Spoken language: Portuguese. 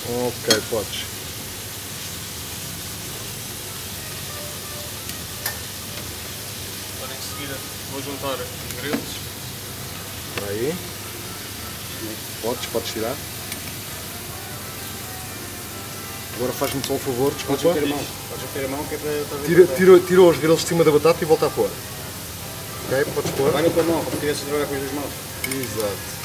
Ok, podes. Agora em seguida vou juntar os grelos. Espera aí. Podes tirar. Agora faz-me só um favor, desculpa. Podes meter a mão que é para... Tira os grelos de cima da batata e volta a pôr. Ok, podes pôr. Vai na tua mão, como se estivesse a trabalhar com as duas mãos. Exato.